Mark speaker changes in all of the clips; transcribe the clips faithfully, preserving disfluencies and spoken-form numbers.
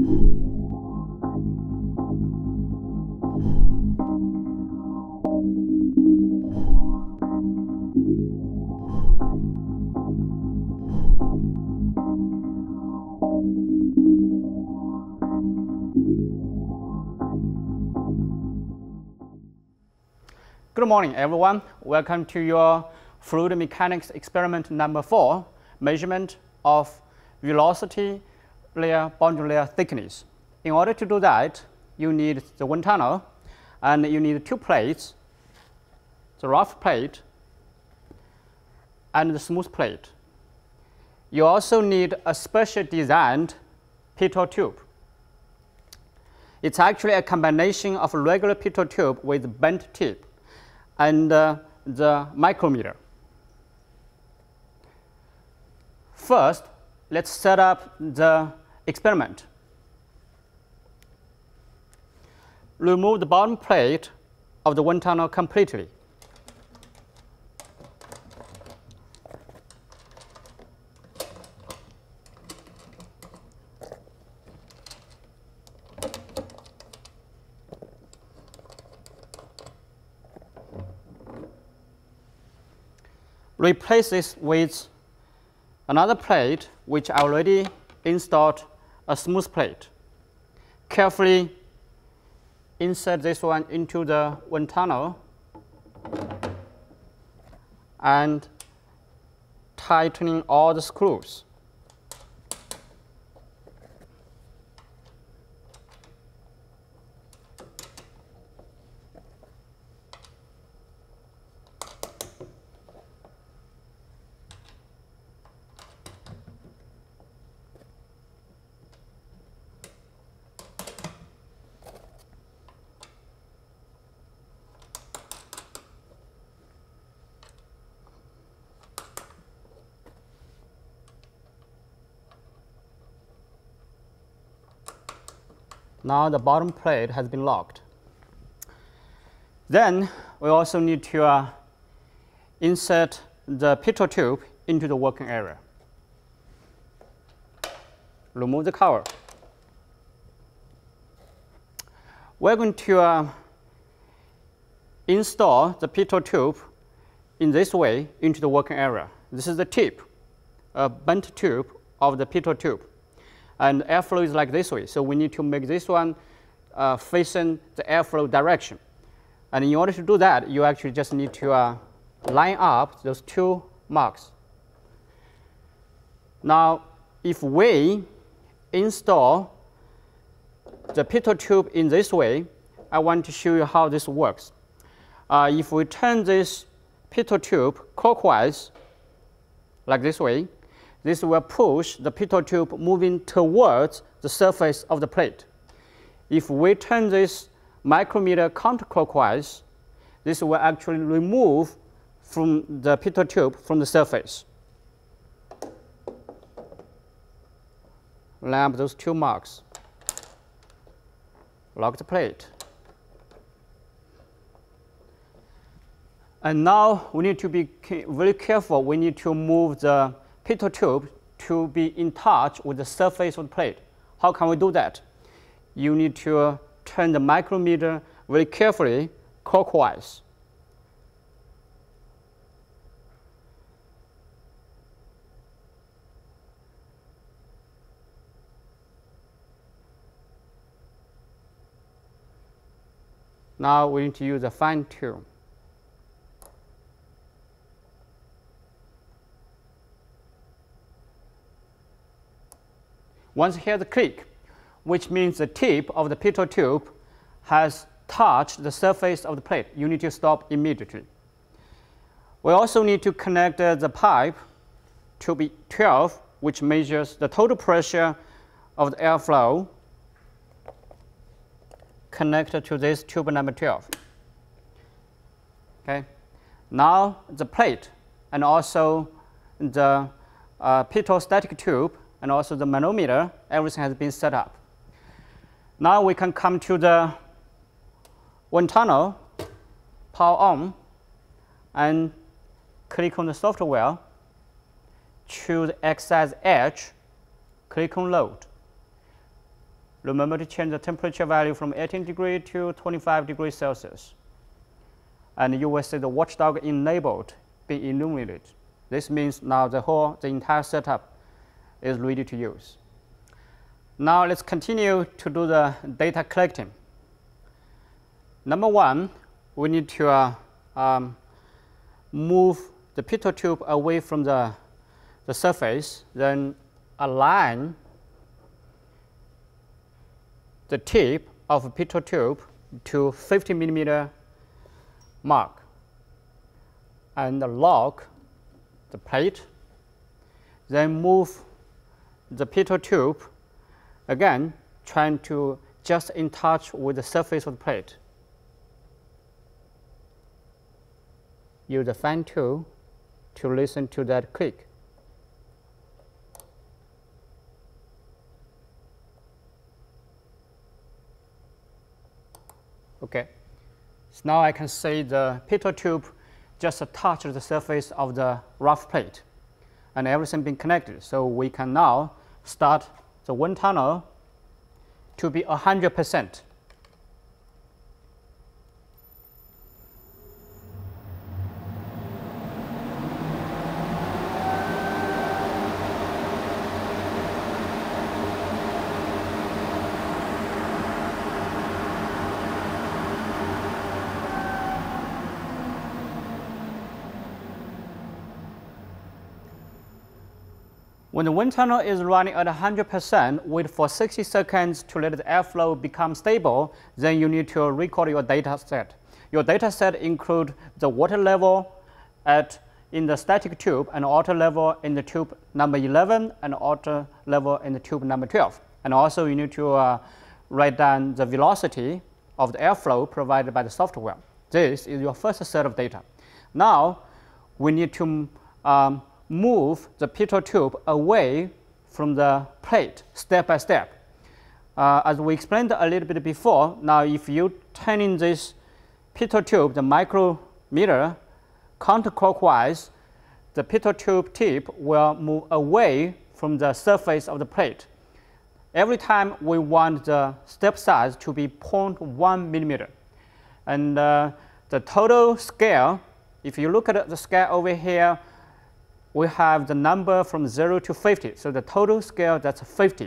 Speaker 1: Good morning, everyone. Welcome to your fluid mechanics experiment number four, measurement of velocity layer boundary layer thickness. In order to do that, you need the wind tunnel, and you need two plates, the rough plate and the smooth plate. You also need a special designed pitot tube. It's actually a combination of a regular pitot tube with bent tip and uh, the micrometer. First, let's set up the experiment. Remove the bottom plate of the wind tunnel completely. Replace this with another plate which I already installed a smooth plate. Carefully insert this one into the wind tunnel and tightening all the screws. Now the bottom plate has been locked. Then we also need to uh, insert the pitot tube into the working area. Remove the cover. We're going to uh, install the pitot tube in this way into the working area. This is the tip, a bent tube of the pitot tube. And airflow is like this way, so we need to make this one uh, facing the airflow direction. And in order to do that, you actually just need to uh, line up those two marks. Now, if we install the pitot tube in this way, I want to show you how this works. Uh, if we turn this pitot tube clockwise, like this way, this will push the pitot tube moving towards the surface of the plate. If we turn this micrometer counterclockwise, this will actually remove from the pitot tube from the surface. Line up those two marks. Lock the plate. And now we need to be very careful. We need to move the pitot tube to be in touch with the surface of the plate. How can we do that? You need to uh, turn the micrometer very carefully clockwise. Now we need to use a fine tune. Once you hear the click, which means the tip of the pitot tube has touched the surface of the plate, you need to stop immediately. We also need to connect uh, the pipe to B twelve, which measures the total pressure of the airflow connected to this tube number twelve. Okay. Now the plate and also the uh, pitot static tube and also the manometer, everything has been set up. Now we can come to the wind tunnel, power on, and click on the software, choose exercise edge, click on load. remember to change the temperature value from eighteen degrees to twenty-five degrees Celsius. And you will see the watchdog enabled being illuminated. This means now the whole, the entire setup is ready to use. Now let's continue to do the data collecting. Number one, we need to uh, um, move the pitot tube away from the, the surface, then align the tip of a pitot tube to fifty millimeter mark and lock the plate, then move the pitot tube again, trying to just in touch with the surface of the plate. Use the fan tool to listen to that click. Okay, so now I can see the pitot tube just touch the surface of the rough plate and everything being connected. So we can now start the wind tunnel to be one hundred percent. When the wind tunnel is running at one hundred percent, wait for sixty seconds to let the airflow become stable. Then you need to record your data set. Your data set includes the water level at, in the static tube and water level in the tube number eleven and water level in the tube number twelve. And also you need to uh, write down the velocity of the airflow provided by the software. This is your first set of data. Now we need to um, move the pitot tube away from the plate step by step. Uh, as we explained a little bit before, now if you turn in this pitot tube, the micrometer counterclockwise, the pitot tube tip will move away from the surface of the plate. Every time we want the step size to be zero point one millimeter. And uh, the total scale, if you look at the scale over here, we have the number from zero to fifty. So the total scale, that's fifty.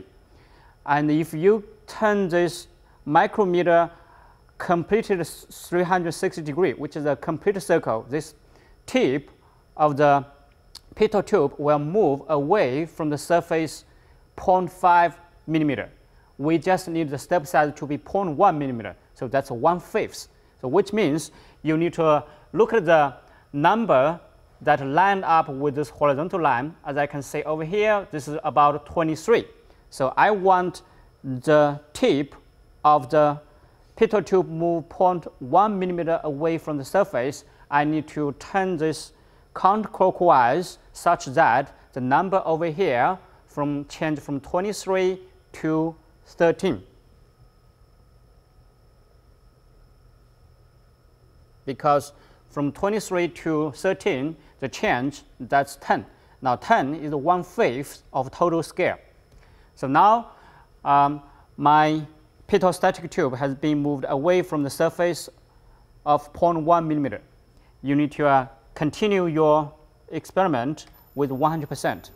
Speaker 1: And if you turn this micrometer completely three hundred sixty degree, which is a complete circle, this tip of the pitot tube will move away from the surface zero point five millimeter. We just need the step size to be zero point one millimeter. So that's one fifth. So which means you need to look at the number that line up with this horizontal line. As I can see over here, this is about twenty-three. So I want the tip of the pitot tube move zero point one millimeter away from the surface. I need to turn this counterclockwise such that the number over here from change from twenty-three to thirteen. Because from twenty-three to thirteen, the change, that's ten. Now ten is one fifth of total scale. So now um, my pitot static tube has been moved away from the surface of zero point one millimeter. You need to uh, continue your experiment with one hundred percent.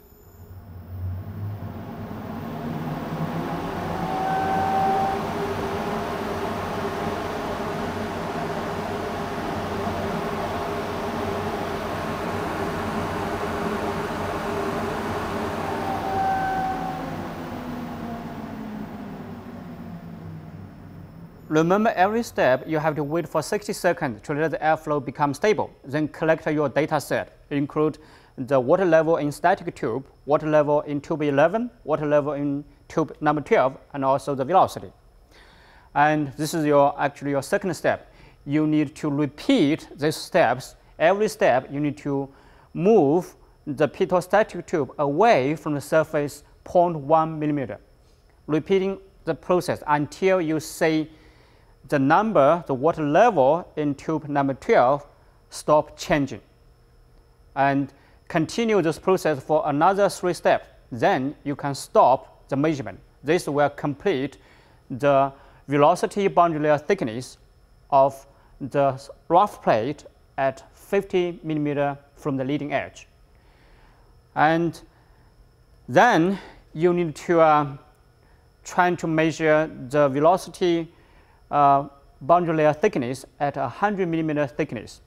Speaker 1: Remember, every step you have to wait for sixty seconds to let the airflow become stable. Then collect your data set. Include the water level in static tube, water level in tube eleven, water level in tube number twelve, and also the velocity. And this is your actually your second step. You need to repeat these steps. Every step you need to move the pitot static tube away from the surface zero point one millimeter. Repeating the process until you see the number, the water level in tube number twelve stop changing. And continue this process for another three steps. Then you can stop the measurement. This will complete the velocity boundary layer thickness of the rough plate at fifty millimeter from the leading edge. And then you need to uh, try to measure the velocity uh, boundary layer thickness at one hundred millimeter thickness.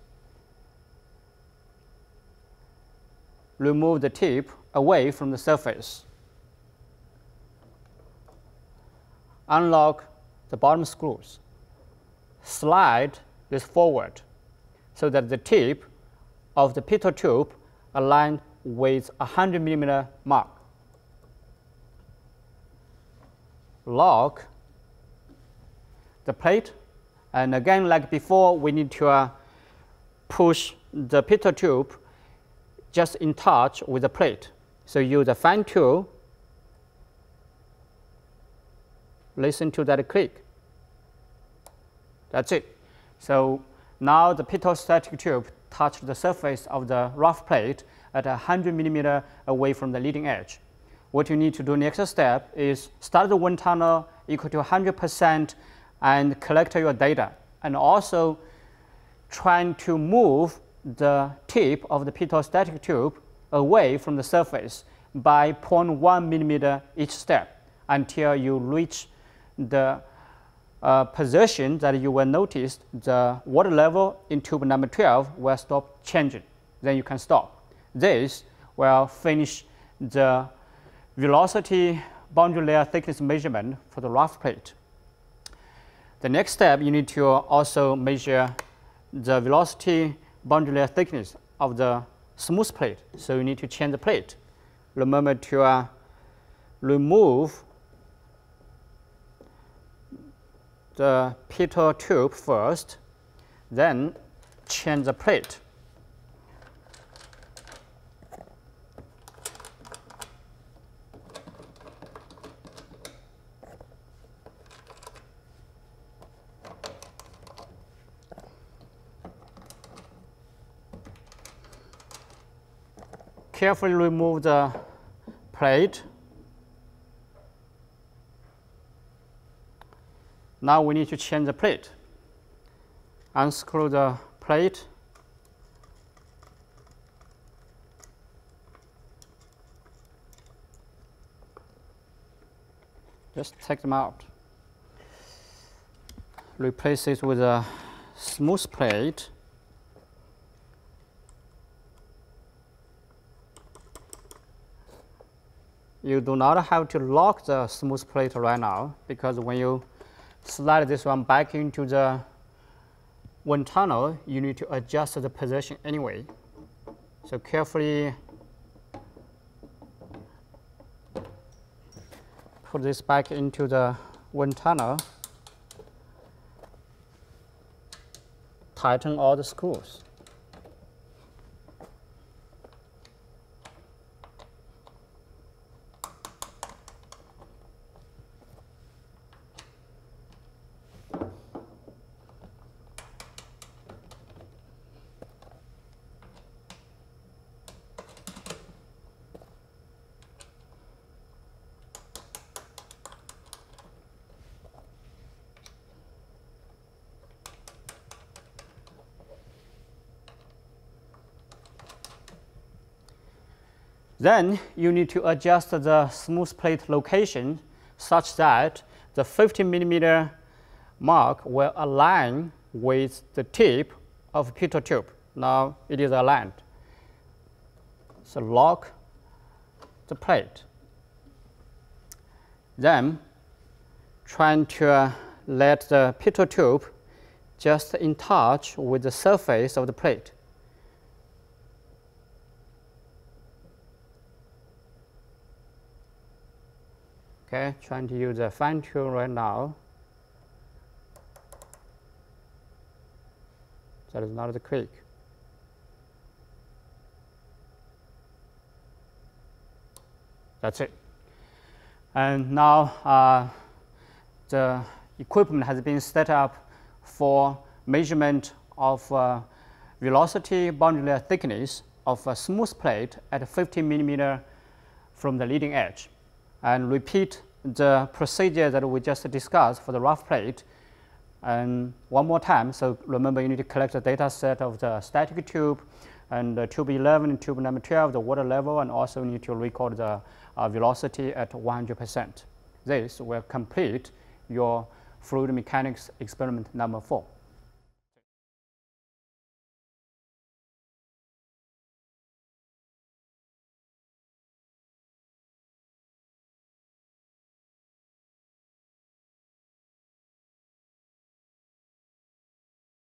Speaker 1: Remove the tip away from the surface. Unlock the bottom screws. Slide this forward so that the tip of the pitot tube aligned with one hundred millimeter mark. Lock the plate, and again, like before, we need to uh, push the pitot tube just in touch with the plate. So use the fan tool. Listen to that click. That's it. So now the pitot tube touched the surface of the rough plate at one hundred millimeter away from the leading edge. What you need to do next step is start the wind tunnel equal to one hundred percent and collect your data, and also trying to move the tip of the pitot tube away from the surface by zero point one millimeter each step until you reach the uh, position that you will notice the water level in tube number twelve will stop changing. Then you can stop. This will finish the velocity boundary layer thickness measurement for the rough plate. The next step, you need to also measure the velocity boundary layer thickness of the smooth plate. So you need to change the plate. Remember to uh, remove the pitot tube first, then change the plate. Carefully remove the plate. Now we need to change the plate. Unscrew the plate. Just take them out. Replace it with a smooth plate. You do not have to lock the smooth plate right now, because when you slide this one back into the wind tunnel, you need to adjust the position anyway. So carefully put this back into the wind tunnel. Tighten all the screws. Then you need to adjust the smooth plate location such that the fifty millimeter mark will align with the tip of pitot tube. Now it is aligned. So lock the plate. Then trying to uh, let the pitot tube just in touch with the surface of the plate. Okay, trying to use a fine tool right now. That is not the click. That's it. And now uh, the equipment has been set up for measurement of uh, velocity boundary layer thickness of a smooth plate at fifty millimeter from the leading edge. And repeat the procedure that we just discussed for the rough plate and one more time. So remember, you need to collect the data set of the static tube and uh, tube eleven and tube number twelve, the water level, and also need to record the uh, velocity at one hundred percent. This will complete your fluid mechanics experiment number four.